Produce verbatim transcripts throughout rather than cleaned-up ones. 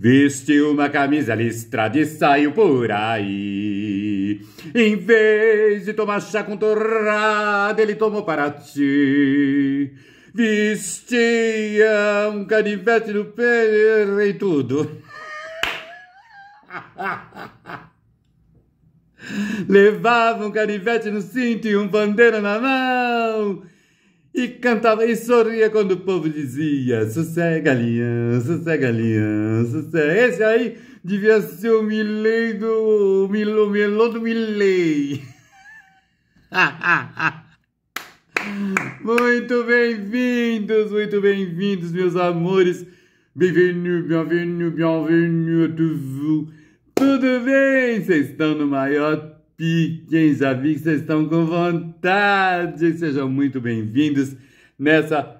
Vestiu uma camisa listrada e saiu por aí. Em vez de tomar chá com torrada, ele tomou Paraty. Vestia um canivete no pé e tudo. Levava um canivete no cinto e um pandeiro na mão. E cantava e sorria quando o povo dizia: sossega, galinha, sossega, galinha, sossega. Esse aí devia ser o Milley do... Milo, Melô do Milley. Muito bem-vindos, muito bem-vindos, meus amores. Bienvenue, bienvenue, bienvenue a tous. Tudo bem? Vocês estão no maior pique, hein? Já vi que vocês estão com vontade. Sejam muito bem-vindos nessa...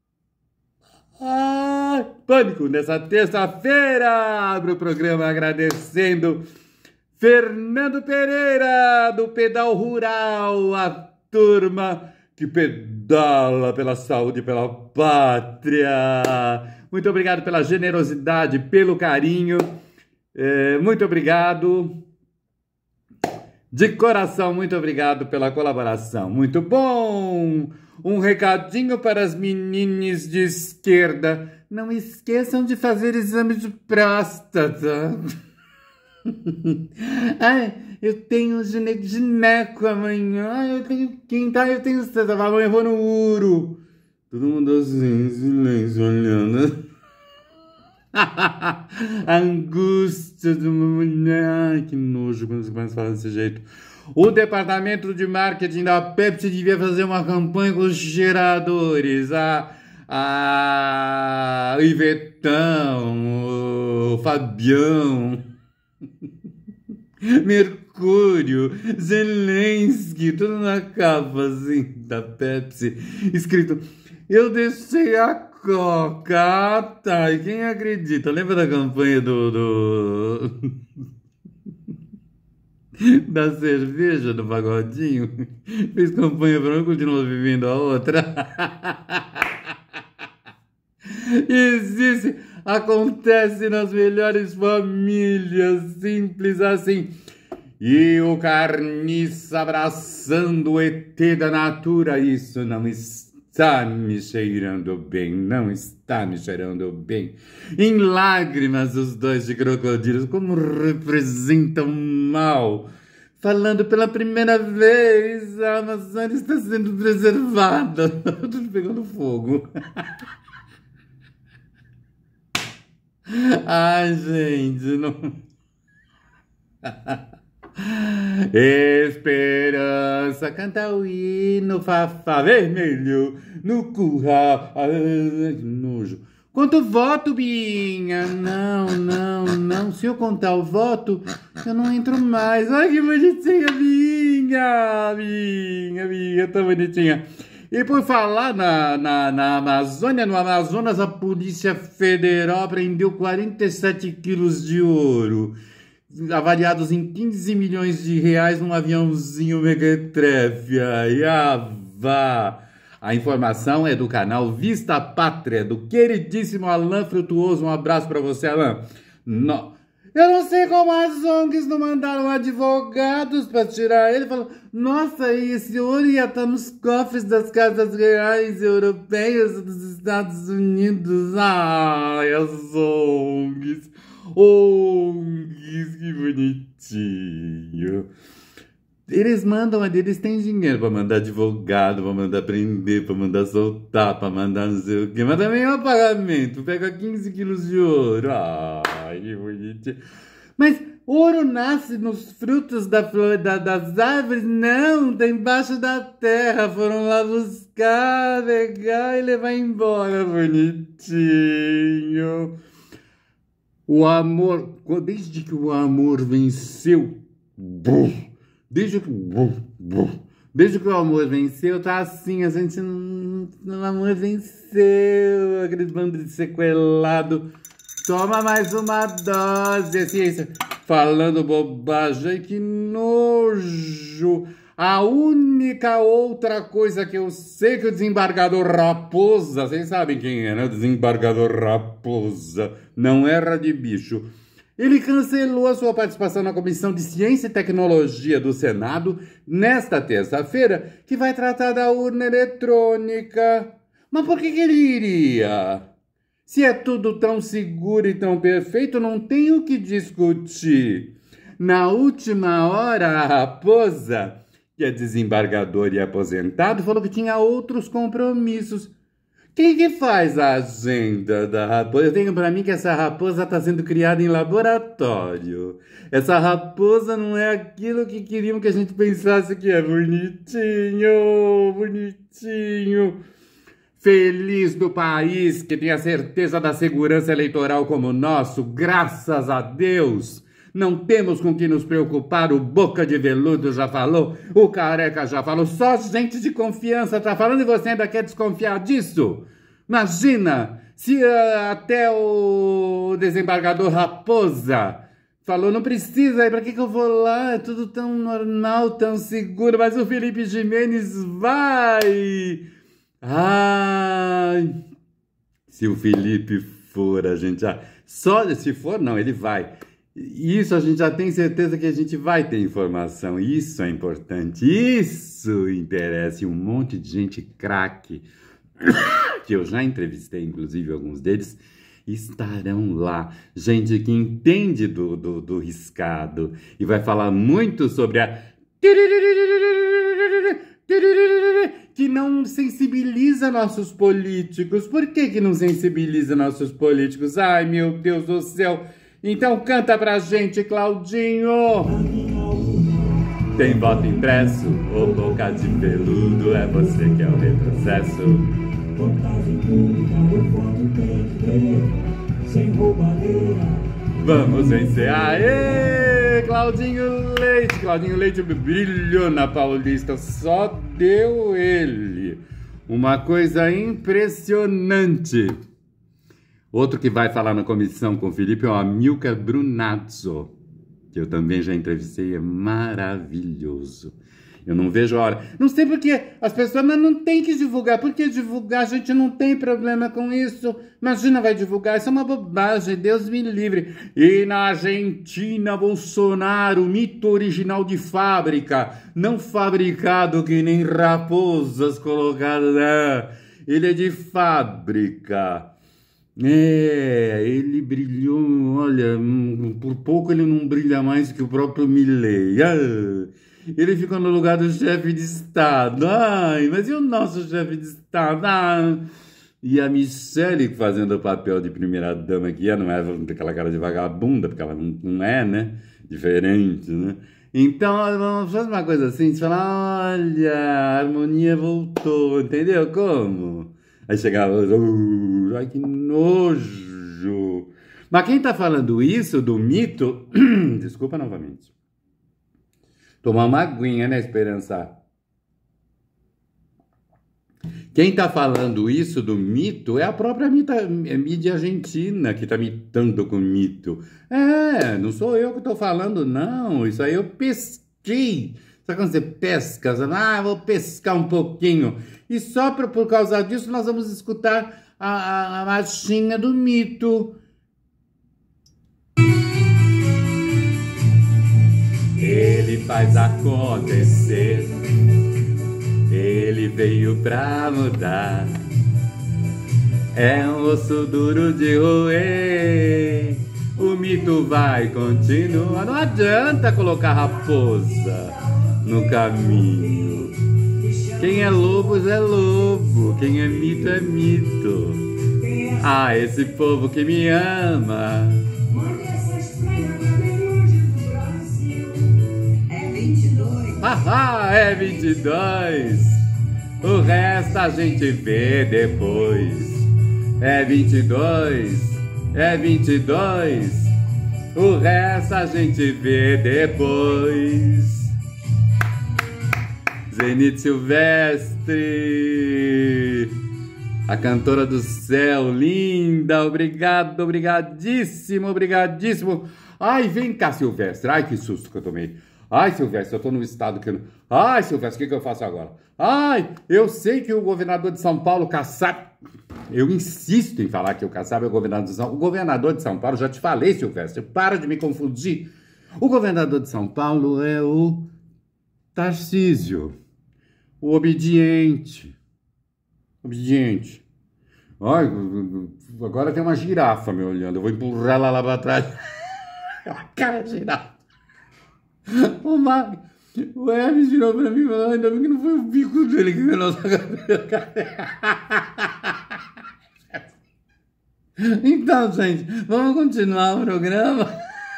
Ah, pânico! Nessa terça-feira, abro o programa agradecendo Fernando Pereira, do Pedal Rural, a turma que pedala pela saúde e pela pátria. Muito obrigado pela generosidade, pelo carinho. É, muito obrigado. De coração, muito obrigado pela colaboração. Muito bom! Um recadinho para as meninas de esquerda. Não esqueçam de fazer exame de próstata. Ai, eu tenho gine gineco amanhã. Ai, eu tenho quinta, eu tenho sexta. Amanhã eu vou no Uro. Todo mundo assim, silêncio, olhando. A angústia de uma mulher. Ai, que nojo quando você começa a falar desse jeito. O departamento de marketing da Pepsi devia fazer uma campanha com os geradores. A, a Ivetão, o Fabião, Mercúrio, Zelensky, tudo na capa assim da Pepsi, escrito: eu deixei a Coca, tá, e quem acredita? Lembra da campanha do, do... da cerveja do Pagodinho? Fez campanha para um, continua vivendo a outra. Existe, acontece nas melhores famílias, simples assim. E o carniça abraçando o E T da natura, isso não está Está me cheirando bem, não está me cheirando bem. Em lágrimas, os dois de crocodilos, como representam mal. Falando pela primeira vez, a Amazônia está sendo preservada. Tudo pegando fogo. Ai, gente, não... Esperança, canta o hino, Fafá vermelho no curral. Ai, que nojo. Conta o voto, Binha. Não, não, não. Se eu contar o voto, eu não entro mais. Ai, que bonitinha, Binha. Binha, Binha, tão bonitinha. E por falar na, na, na Amazônia, no Amazonas, a Polícia Federal prendeu quarenta e sete quilos de ouro, avaliados em quinze milhões de reais, num aviãozinho mequetrefe. Ai, ah, vá. A informação é do canal Vista Pátria, do queridíssimo Alan Frutuoso. Um abraço para você, Alan. No... Eu não sei como as O N Gs não mandaram advogados para tirar ele. Falou: nossa, esse ouro ia estar nos cofres das casas reais europeias dos Estados Unidos. Ai, as O N Gs. O N Gs, que bonitinho. Eles mandam, eles têm dinheiro para mandar advogado, para mandar prender, para mandar soltar, para mandar não sei o quê. Mas também é um pagamento. Pega quinze quilos de ouro. Ai, que bonitinho. Mas ouro nasce nos frutos da flor, da, das árvores? Não, tá embaixo da terra. Foram lá buscar, pegar e levar embora. Bonitinho. O amor, desde que o amor venceu, desde que, desde que o amor venceu, tá assim, a gente não, o amor venceu, aquele bando de sequelado. Toma mais uma dose, assim, falando bobagem, que nojo. A única outra coisa que eu sei que o desembargador Raposa, vocês sabem quem é, né? O desembargador Raposa, não erra de bicho. Ele cancelou a sua participação na Comissão de Ciência e Tecnologia do Senado nesta terça-feira, que vai tratar da urna eletrônica. Mas por que que ele iria? Se é tudo tão seguro e tão perfeito, não tem o que discutir. Na última hora, a Raposa, que é desembargador e aposentado, falou que tinha outros compromissos. Quem que faz a agenda da raposa? Eu tenho para mim que essa raposa está sendo criada em laboratório. Essa raposa não é aquilo que queriam que a gente pensasse que é. Bonitinho, bonitinho. Feliz do país que tem a certeza da segurança eleitoral como o nosso, graças a Deus. Não temos com que nos preocupar, o Boca de Veludo já falou, o Careca já falou, só gente de confiança tá falando e você ainda quer desconfiar disso? Imagina, se uh, até o desembargador Raposa falou, não precisa, para que que eu vou lá? É tudo tão normal, tão seguro, mas o Felipe Jimenez vai! Ai! Se o Felipe for, a gente já... Só se for, não, ele vai. Isso a gente já tem certeza que a gente vai ter informação. Isso é importante. Isso interessa. E um monte de gente craque, que eu já entrevistei, inclusive, alguns deles, estarão lá. Gente que entende do, do, do riscado e vai falar muito sobre a... que não sensibiliza nossos políticos. Por que que não sensibiliza nossos políticos? Ai, meu Deus do céu... Então canta pra gente, Claudinho! Tem voto impresso, ô boca de veludo, é você que é o retrocesso. Vamos vencer! Aê! Claudinho Leite! Claudinho Leite brilhou na Paulista, só deu ele. Uma coisa impressionante. Outro que vai falar na comissão com o Felipe é o Amilcar Brunazzo, que eu também já entrevistei, é maravilhoso. Eu não vejo a hora. Não sei porque as pessoas mas não tem que divulgar. Por que divulgar? A gente não tem problema com isso. Imagina, vai divulgar. Isso é uma bobagem. Deus me livre. E na Argentina, Bolsonaro, mito original de fábrica. Não fabricado que nem raposas colocadas. Né? Ele é de fábrica. É, ele brilhou, olha, por pouco ele não brilha mais que o próprio Milei. Ah, ele ficou no lugar do chefe de Estado. Ai, mas e o nosso chefe de Estado? Ah, e a Michelle fazendo o papel de primeira-dama, que é, não é aquela cara de vagabunda, porque ela não, não é, né? Diferente, né? Então, vamos fazer uma coisa assim, você fala, olha, a harmonia voltou, entendeu como? Aí chegava, uh, ai que nojo. Mas quem tá falando isso do mito, desculpa novamente. Tomar uma aguinha, né, Esperança? Quem tá falando isso do mito é a própria mita, mídia argentina que tá mitando com mito. É, não sou eu que tô falando, não. Isso aí eu pesquei. Sabe quando você pesca? Você fala, ah, vou pescar um pouquinho. E só por, por causa disso nós vamos escutar a, a, a marchinha do mito. Ele faz acontecer. Ele veio pra mudar. É um osso duro de roer. O mito vai continuar. Não adianta colocar raposa no caminho. Quem é lobo é lobo, quem é mito é mito. Ah, esse povo que me ama. Ah, é vinte e dois. O resto a gente vê depois. É vinte e dois, é vinte e dois. O resto a gente vê depois. Zenith Silvestre, a cantora do céu, linda, obrigado, obrigadíssimo, obrigadíssimo. Ai, vem cá, Silvestre, ai que susto que eu tomei. Ai, Silvestre, eu tô num estado que eu não... Ai, Silvestre, o que, que eu faço agora? Ai, eu sei que o governador de São Paulo, Kassab... Eu insisto em falar que o Kassab é o governador de São Paulo. O governador de São Paulo, já te falei, Silvestre, para de me confundir. O governador de São Paulo é o Tarcísio, o obediente. Obediente. Ai, agora tem uma girafa me olhando. Eu vou empurrar ela lá pra trás. Cara de girafa. O Mário, o Hermes virou pra mim e falou: ainda bem que não foi o bico dele que viu nossa cabeça. Então, gente, vamos continuar o programa?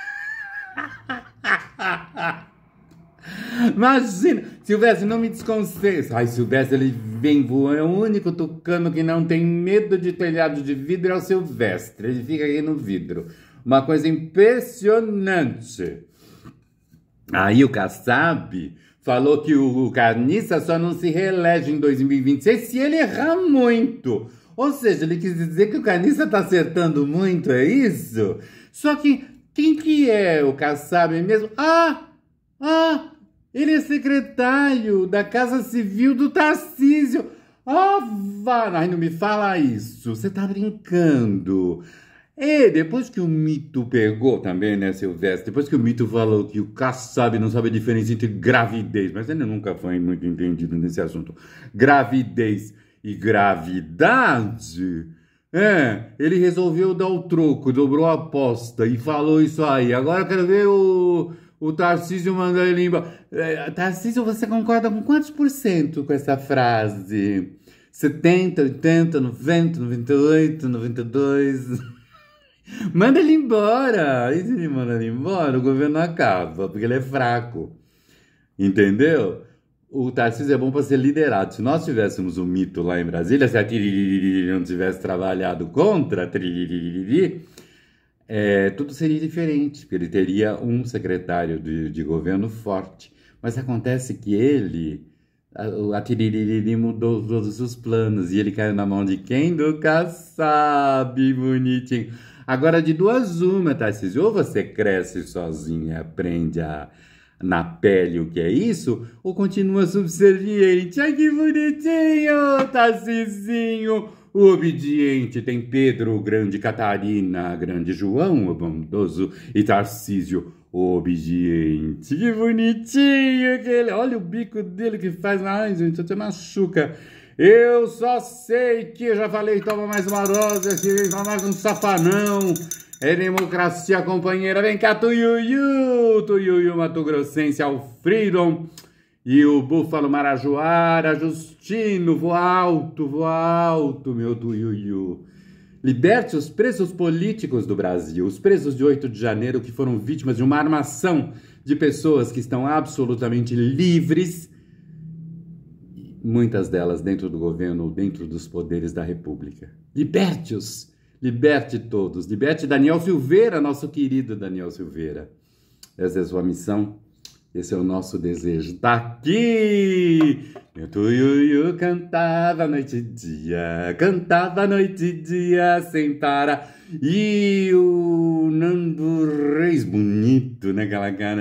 Imagina, Silvestre, não me desconcentre. Ai, Silvestre, ele vem voando. É o único tucano que não tem medo de telhado de vidro, é o Silvestre. Ele fica aqui no vidro. Uma coisa impressionante. Aí o Kassab falou que o Carniça só não se reelege em dois mil e vinte e seis se ele errar muito. Ou seja, ele quis dizer que o Carniça tá acertando muito, é isso? Só que quem que é o Kassab mesmo? Ah! Ah! Ele é secretário da Casa Civil do Tarcísio. Ah, vá! Ai, não me fala isso. Você tá brincando. E depois que o mito pegou também, né, Silvestre? Depois que o mito falou que o Kassab não sabe a diferença entre gravidez, mas ele nunca foi muito entendido nesse assunto. Gravidez e gravidade. É, ele resolveu dar o troco, dobrou a aposta e falou isso aí. Agora eu quero ver o... O Tarcísio mandou ele embora. É, Tarcísio, você concorda com quantos por cento com essa frase? setenta, oitenta, noventa, noventa e oito, noventa e dois... Manda ele embora. E se ele manda ele embora, o governo acaba, porque ele é fraco. Entendeu? O Tarcísio é bom para ser liderado. Se nós tivéssemos um mito lá em Brasília, se a Tiririri não tivesse trabalhado contra a Tiririri, É, tudo seria diferente, porque ele teria um secretário de, de governo forte. Mas acontece que ele, a, a Tiririri mudou todos os planos, e ele caiu na mão de quem? Do Kassab, bonitinho. Agora, de duas uma, Tarcísio, ou você cresce sozinho e aprende a, na pele o que é isso, ou continua subserviente. Ai, que bonitinho, Tarcisinho! O obediente tem Pedro, o grande Catarina, grande João, o bondoso, e Tarcísio, o obediente. Que bonitinho aquele. Olha o bico dele que faz. Ai, gente, até machuca. Eu só sei que eu já falei, toma mais uma dose, toma mais um safanão. É democracia, companheira. Vem cá, Tuiuiu, Tuiuiu, Mato Grossense, Alfredo. E o Búfalo Marajoara, Justino, voa alto, voa alto, meu Tuiuiu. Liberte os presos políticos do Brasil, os presos de oito de janeiro que foram vítimas de uma armação de pessoas que estão absolutamente livres, muitas delas dentro do governo, dentro dos poderes da República. Liberte-os, liberte todos, liberte Daniel Silveira, nosso querido Daniel Silveira. Essa é a sua missão. Esse é o nosso desejo. Tá aqui! Meu Tuiuiu cantava noite e dia, cantava noite e dia sem parar. E o Nando Reis, bonito, né? Aquela cara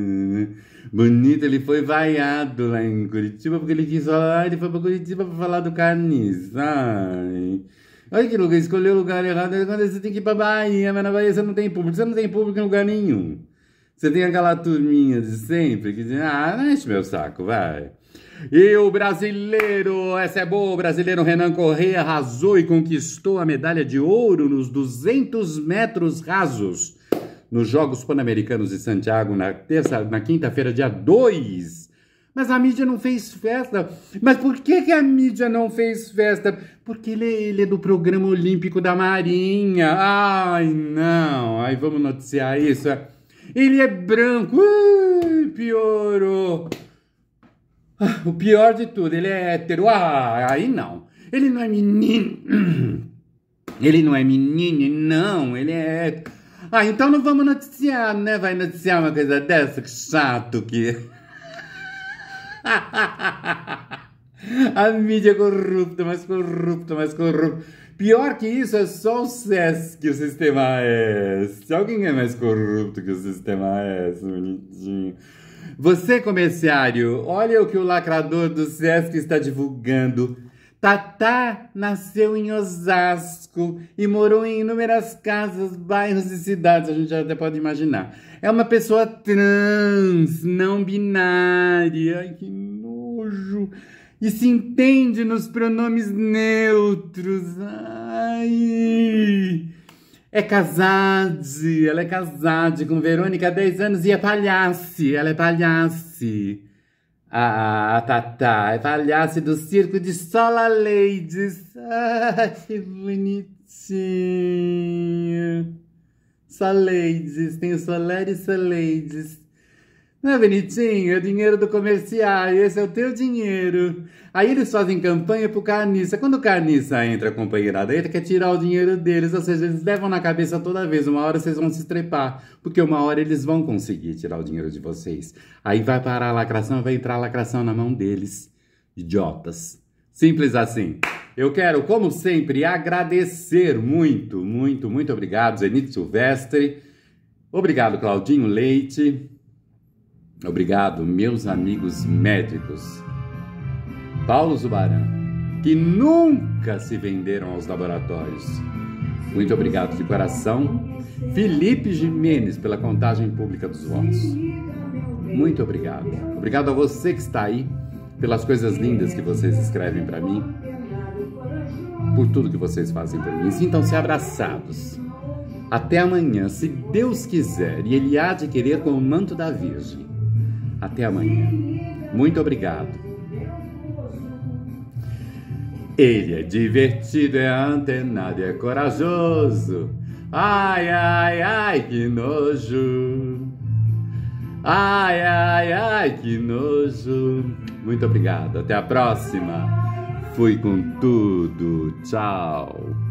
bonito, ele foi vaiado lá em Curitiba, porque ele quis falar, ele foi pra Curitiba pra falar do Carniça. Ai. Olha que lugar, escolheu o lugar errado. Quando você tem que ir pra Bahia, mas na Bahia você não tem público, você não tem público em lugar nenhum. Você tem aquela turminha de sempre que diz, ah, não enche meu saco, vai. E o brasileiro, essa é boa, o brasileiro Renan Corrêa arrasou e conquistou a medalha de ouro nos duzentos metros rasos nos Jogos Pan-Americanos de Santiago na terça, na quinta-feira, dia dois. Mas a mídia não fez festa. Mas por que, que a mídia não fez festa? Porque ele, ele é do programa olímpico da Marinha. Ai, não. Aí vamos noticiar isso. Ele é branco. Ui, piorou. Ah, o pior de tudo, ele é hétero. Ah, aí não. Ele não é menino. Ele não é menino, não. Ele é hétero. Ah, então não vamos noticiar, né? Vai noticiar uma coisa dessa? Que chato que... A mídia é corrupta, mais corrupta, mais corrupta. Pior que isso é só o Sesc, o Sistema S. Alguém é mais corrupto que o Sistema S, bonitinho. Você, comerciário, olha o que o lacrador do Sesc está divulgando. Tatá nasceu em Osasco e morou em inúmeras casas, bairros e cidades, a gente já até pode imaginar. É uma pessoa trans, não binária, ai que nojo, e se entende nos pronomes neutros, ai... É casade, ela é casade com Verônica há dez anos e é palhace, ela é palhace. Ah, a Tatá é palhaço do circo de Sola Ladies. Ah, que bonitinho. Só Ladies, tem o Soler e Só Ladies. Não é bonitinho? É o dinheiro do comerciário, esse é o teu dinheiro. Aí eles fazem campanha pro carniça. Quando o carniça entra, a companheirada entra, quer tirar o dinheiro deles. Ou seja, eles levam na cabeça toda vez. Uma hora vocês vão se estrepar, porque uma hora eles vão conseguir tirar o dinheiro de vocês. Aí vai parar a lacração, vai entrar a lacração na mão deles. Idiotas. Simples assim. Eu quero, como sempre, agradecer muito, muito, muito obrigado, Zenith Silvestre. Obrigado, Claudinho Leite. Obrigado, meus amigos médicos. Paulo Zubaran, que nunca se venderam aos laboratórios. Muito obrigado de coração. Felipe Jimenez, pela contagem pública dos votos. Muito obrigado. Obrigado a você que está aí, pelas coisas lindas que vocês escrevem para mim, por tudo que vocês fazem por mim. Sintam-se abraçados. Até amanhã, se Deus quiser, e Ele há de querer com o manto da Virgem. Até amanhã. Muito obrigado. Ele é divertido, é antenado, é corajoso. Ai, ai, ai, que nojo. Ai, ai, ai, que nojo. Muito obrigado. Até a próxima. Fui com tudo. Tchau.